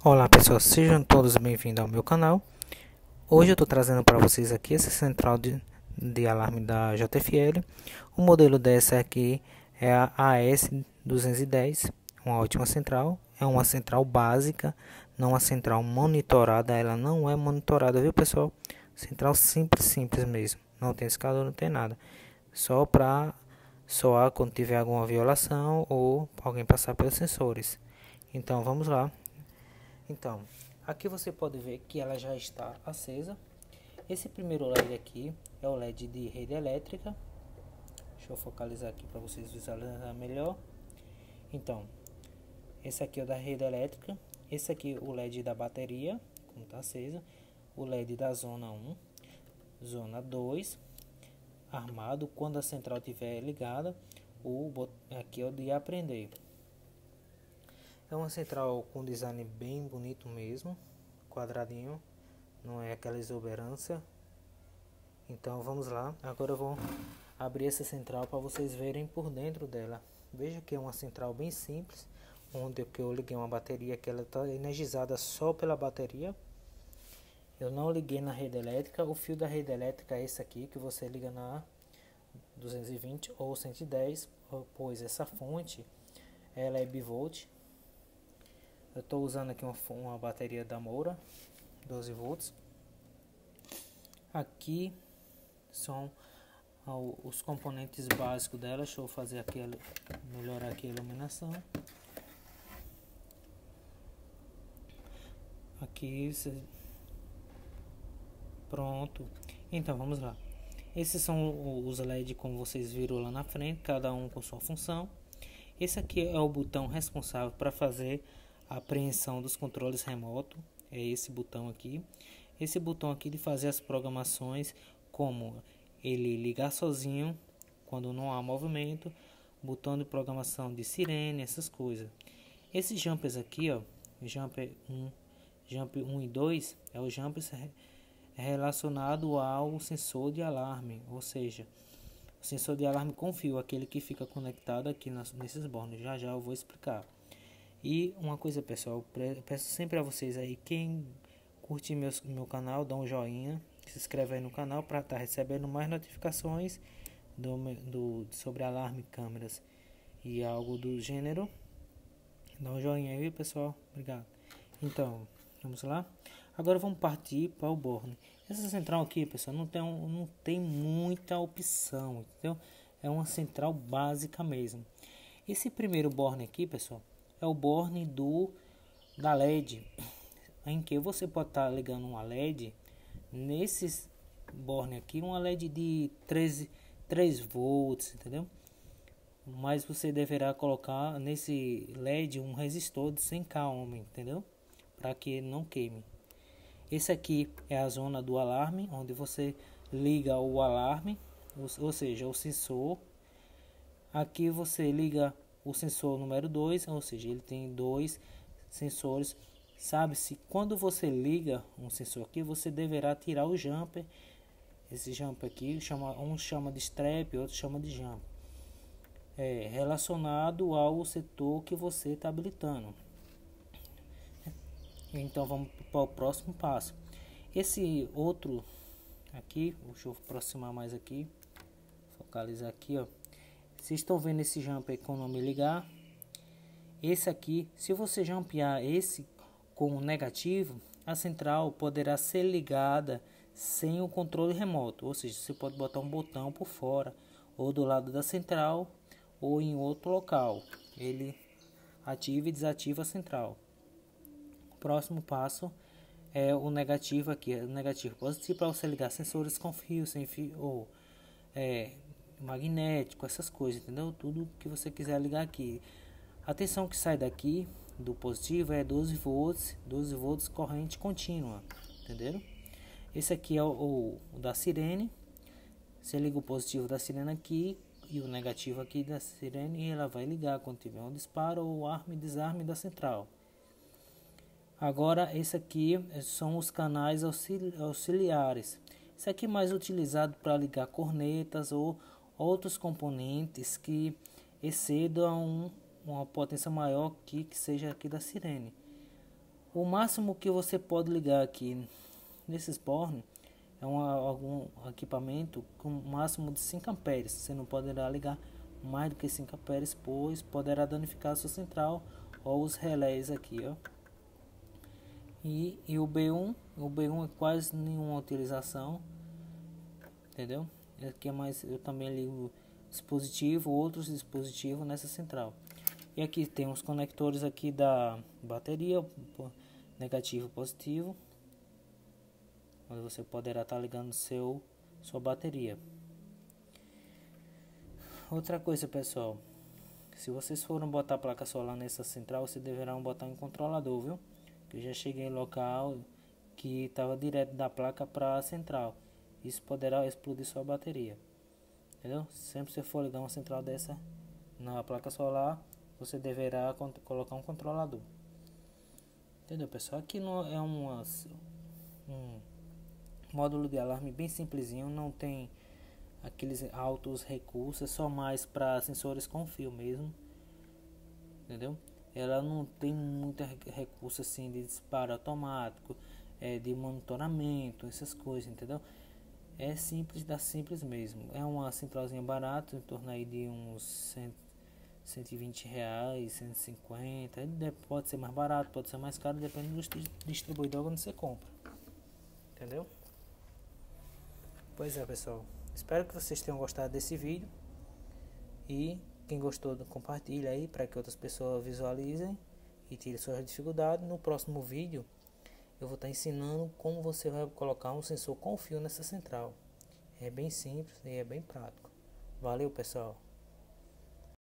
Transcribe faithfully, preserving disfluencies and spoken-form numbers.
Olá pessoal, sejam todos bem-vindos ao meu canal. Hoje eu estou trazendo para vocês aqui essa central de, de alarme da J F L. O modelo dessa aqui é a A S duzentos e dez, uma ótima central. É uma central básica, não uma central monitorada, ela não é monitorada, viu pessoal? Central simples, simples mesmo, não tem escador, não tem nada. Só para soar quando tiver alguma violação ou alguém passar pelos sensores. Então vamos lá. Então, aqui você pode ver que ela já está acesa. Esse primeiro L E D aqui é o L E D de rede elétrica. Deixa eu focalizar aqui para vocês visualizarem melhor. Então, esse aqui é o da rede elétrica. Esse aqui é o L E D da bateria, como está acesa. O L E D da zona um, zona dois, armado. Quando a central estiver ligada, o aqui é o de aprender. É uma central com design bem bonito mesmo, quadradinho, não é aquela exuberância. Então vamos lá, agora eu vou abrir essa central para vocês verem por dentro dela. Veja que é uma central bem simples, onde eu liguei uma bateria que ela está energizada só pela bateria. Eu não liguei na rede elétrica, o fio da rede elétrica é esse aqui, que você liga na duzentos e vinte ou cento e dez, pois essa fonte ela é bivolt. Eu estou usando aqui uma, uma bateria da Moura, doze volts. Aqui são os componentes básicos dela. Deixa eu fazer aqui, melhorar aqui a iluminação. Aqui, pronto. Então vamos lá. Esses são os L E D como vocês viram lá na frente, cada um com sua função. Esse aqui é o botão responsável para fazer a apreensão dos controles remotos, é esse botão aqui. Esse botão aqui de fazer as programações, como ele ligar sozinho quando não há movimento, botão de programação de sirene, essas coisas. Esses jumpers aqui, ó, jumper um, jump um e dois, é o jumper relacionado ao sensor de alarme, ou seja, o sensor de alarme com fio, aquele que fica conectado aqui nesses bornes. Já já eu vou explicar. E uma coisa pessoal, peço sempre a vocês aí, quem curte meus, meu canal, dá um joinha, se inscreve aí no canal para estar tá recebendo mais notificações do, do, sobre alarme, câmeras e algo do gênero. Dá um joinha aí pessoal, obrigado. Então, vamos lá. Agora vamos partir para o borne. Essa central aqui pessoal, não tem, um, não tem muita opção, entendeu? É uma central básica mesmo. Esse primeiro borne aqui pessoal, é o borne do da L E D, em que você pode estar tá ligando uma L E D nesses borne aqui, uma L E D de treze, três volts, entendeu? Mas você deverá colocar nesse L E D um resistor de cem ohm, entendeu? Para que ele não queime. Esse aqui é a zona do alarme, onde você liga o alarme, ou seja, o sensor. Aqui você liga o sensor número dois, ou seja, ele tem dois sensores. Sabe-se, quando você liga um sensor aqui, você deverá tirar o jumper. Esse jumper aqui, chama, um chama de strap, outro chama de jumper. É relacionado ao setor que você está habilitando. Então vamos para o próximo passo. Esse outro aqui, deixa eu aproximar mais aqui, focalizar aqui, ó. Vocês estão vendo esse jumper com o nome ligar? Esse aqui, se você jumpear esse com o negativo, a central poderá ser ligada sem o controle remoto. Ou seja, você pode botar um botão por fora, ou do lado da central, ou em outro local. Ele ativa e desativa a central. O próximo passo é o negativo aqui. O negativo positivo para você ligar sensores com fio, sem fio, ou é, magnético, essas coisas, entendeu? Tudo que você quiser ligar aqui. A tensão que sai daqui do positivo é doze volts, doze volts corrente contínua, entenderam? Esse aqui é o, o, o da sirene. Você liga o positivo da sirene aqui e o negativo aqui da sirene, e ela vai ligar quando tiver um disparo ou arme e desarme da central. Agora esse aqui são os canais auxili auxiliares. Esse aqui é mais utilizado para ligar cornetas ou outros componentes que excedam uma potência maior que, que seja aqui da sirene. O máximo que você pode ligar aqui nesses bornes é um, algum equipamento com um máximo de cinco amperes. Você não poderá ligar mais do que cinco amperes, pois poderá danificar a sua central ou os relés aqui, ó. E, e o B um, o B um é quase nenhuma utilização, entendeu? Aqui é mais, eu também ligo dispositivo, outros dispositivos nessa central. E aqui tem os conectores aqui da bateria, negativo e positivo, onde você poderá estar ligando seu sua bateria. Outra coisa, pessoal, se vocês forem botar a placa solar nessa central, vocês deverão botar um controlador, viu? Que eu já cheguei em local que estava direto da placa para a central. Isso poderá explodir sua bateria, entendeu? Sempre que você for ligar uma central dessa na placa solar, você deverá colocar um controlador, entendeu, pessoal? Aqui não é uma, um módulo de alarme bem simplesinho, não tem aqueles altos recursos, é só mais para sensores com fio mesmo, entendeu? Ela não tem muito recurso assim de disparo automático, é, de monitoramento, essas coisas, entendeu? É simples, da simples mesmo. É uma centralzinha barata, em torno aí de uns cento e vinte reais, cento e cinquenta. Pode ser mais barato, pode ser mais caro, depende do distribuidor onde você compra, entendeu? Pois é, pessoal, espero que vocês tenham gostado desse vídeo. E quem gostou, compartilha aí para que outras pessoas visualizem e tirem suas dificuldades. No próximo vídeo eu vou estar ensinando como você vai colocar um sensor com fio nessa central. É bem simples e é bem prático. Valeu, pessoal!